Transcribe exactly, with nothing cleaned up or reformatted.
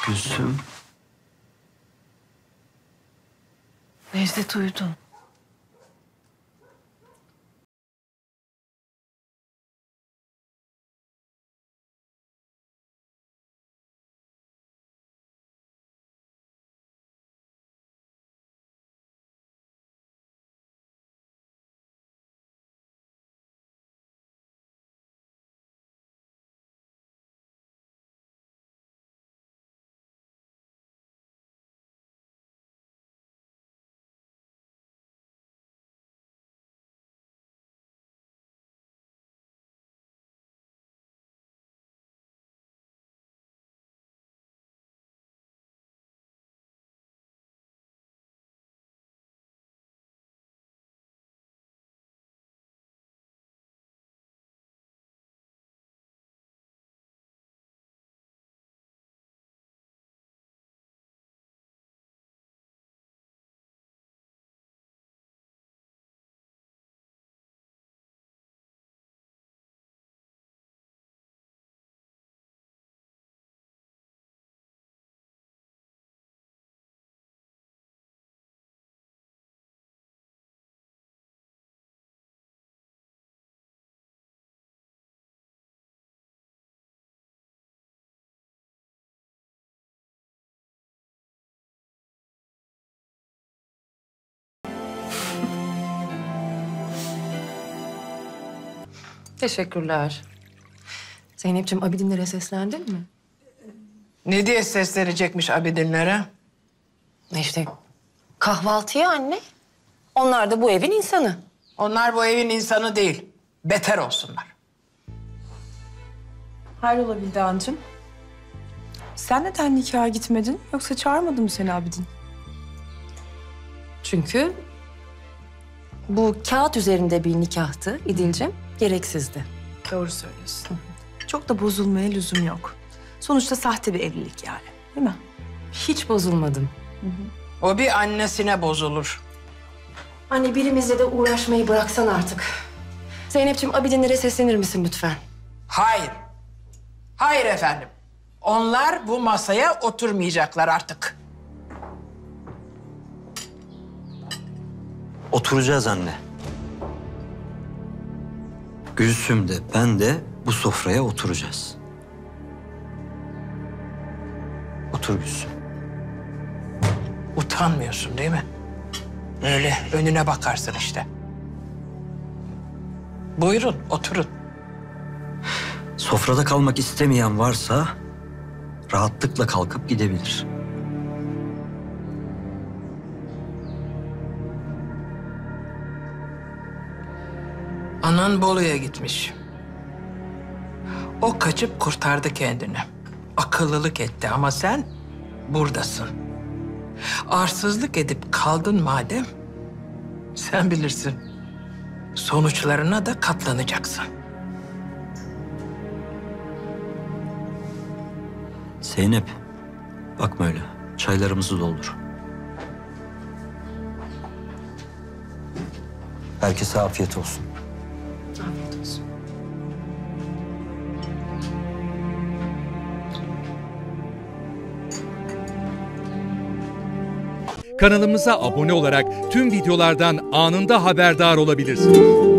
Gülsüm. Necdet uyudu. Teşekkürler. Zeynep'ciğim Abidinlere seslendin mi? Ne diye seslenecekmiş Abidinlere? İşte kahvaltıya anne. Onlar da bu evin insanı. Onlar bu evin insanı değil. Beter olsunlar. Hayrola Vildancığım? Sen neden nikaha gitmedin? Yoksa çağırmadı mı seni Abidin? Çünkü bu kağıt üzerinde bir nikahtı İdil'ciğim. Gereksizdi. Doğru söylüyorsun. Çok da bozulmaya lüzum yok. Sonuçta sahte bir evlilik yani, değil mi? Hiç bozulmadım. Hı hı. O bir annesine bozulur. Anne birimizle de uğraşmayı bıraksan artık. Zeynep'ciğim Abidinlere seslenir misin lütfen? Hayır. Hayır efendim. Onlar bu masaya oturmayacaklar artık. Oturacağız anne. Gülsüm de ben de bu sofraya oturacağız. Otur Gülsüm. Utanmıyorsun değil mi? Öyle önüne bakarsın işte. Buyurun, oturun. Sofrada kalmak istemeyen varsa rahatlıkla kalkıp gidebilir. Anan Bolu'ya gitmiş. O kaçıp kurtardı kendini. Akıllılık etti ama sen buradasın. Arsızlık edip kaldın madem, sen bilirsin. Sonuçlarına da katlanacaksın. Zeynep, bakma öyle. Çaylarımızı doldur. Herkese afiyet olsun. Afiyet olsun. Kanalımıza abone olarak tüm videolardan anında haberdar olabilirsiniz.